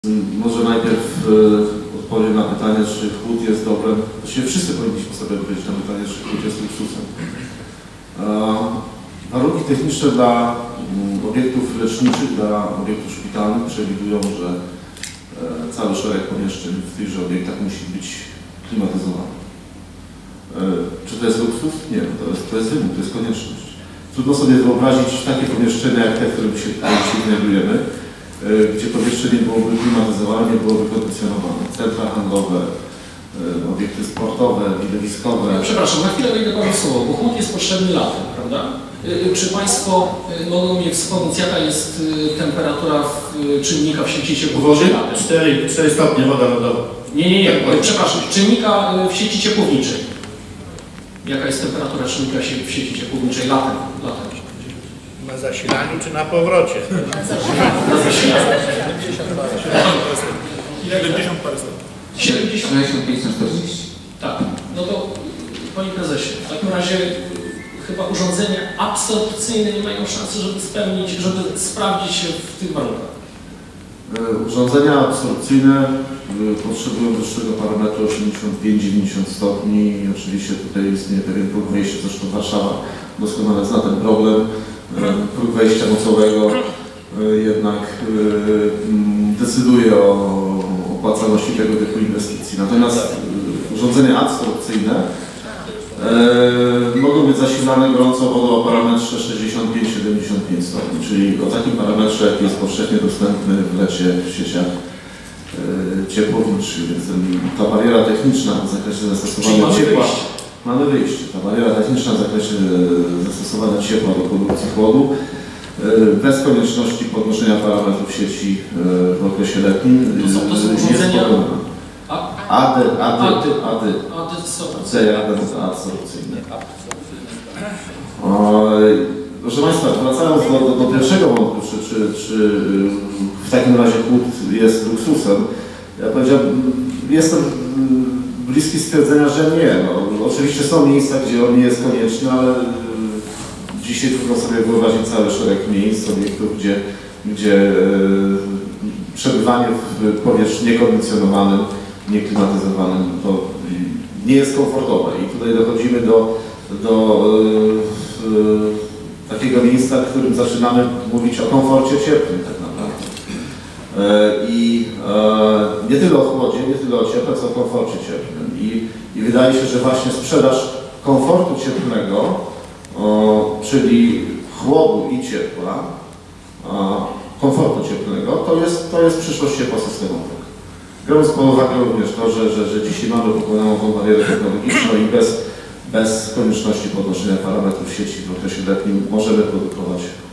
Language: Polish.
Może najpierw odpowiem na pytanie, czy chłód jest dobrem. Właściwie wszyscy powinniśmy sobie odpowiedzieć na pytanie, czy chłód jest luksusem. Warunki techniczne dla obiektów leczniczych, dla obiektów szpitalnych przewidują, że cały szereg pomieszczeń w tychże obiektach musi być klimatyzowany. Czy to jest luksus? Nie, to jest wymóg, to jest konieczność. Trudno sobie wyobrazić takie pomieszczenia jak te, w którym się tutaj znajdujemy, gdzie powietrze nie byłoby klimatyzowane, nie byłoby kondycjonowane. Centra handlowe, obiekty sportowe, widowiskowe. Przepraszam, na chwilę wejdę Panu słowo, bo chłód jest potrzebny latem, prawda? Czy Państwo mogą mi wspomnieć, jaka jest temperatura czynnika w sieci ciepłowniczej latem? 4 stopnie woda lodowa. Nie, przepraszam, czynnika w sieci ciepłowniczej. Jaka jest temperatura czynnika w sieci ciepłowniczej latem? Na zasilaniu czy na powrocie? Na zasilaniu. 70 parę stopni. 65 na 40. Tak, no to Panie Prezesie, w takim razie chyba urządzenia absorpcyjne nie mają szansy, żeby sprawdzić się w tych warunkach. Urządzenia absorpcyjne potrzebują wyższego parametru 85-90 stopni i oczywiście tutaj istnieje pewien próg wejścia, zresztą Warszawa doskonale zna ten problem. Próg wejścia mocowego jednak decyduje o opłacalności tego typu inwestycji. Natomiast urządzenia absorpcyjne mogą być zasilane gorącą wodą o parametrze 65-75 stopni, czyli o takim parametrze, jaki jest powszechnie dostępny w lecie w sieciach ciepłowniczych. Więc ta bariera techniczna w zakresie zastosowania ciepła, mamy wyjście. Ta bariera techniczna w zakresie zastosowania ciepła do produkcji chłodu bez konieczności podnoszenia parametrów sieci w okresie letnim To są urządzenia absorpcyjne. Proszę Państwa, wracając do pierwszego wątku, czy w takim razie chłód jest luksusem, ja powiedziałem, jestem bliski stwierdzenia, że nie. No, oczywiście są miejsca, gdzie on nie jest konieczny, ale dzisiaj trudno sobie wyobrazić cały szereg miejsc, obiektów, gdzie przebywanie w powietrzu niekondycjonowanym, nieklimatyzowanym to nie jest komfortowe. I tutaj dochodzimy do takiego miejsca, w którym zaczynamy mówić o komforcie cieplnym tak naprawdę. I nie tyle o chłodzie, nie tyle o cieple, co o komforcie cieplnym. I wydaje się, że właśnie sprzedaż komfortu cieplnego, czyli chłodu i ciepła, komfortu cieplnego, to jest przyszłość ciepła systemowego. Biorąc pod uwagę również to, że dzisiaj mamy pokonaną tą barierę technologiczną i bez konieczności podnoszenia parametrów sieci w okresie letnim możemy produkować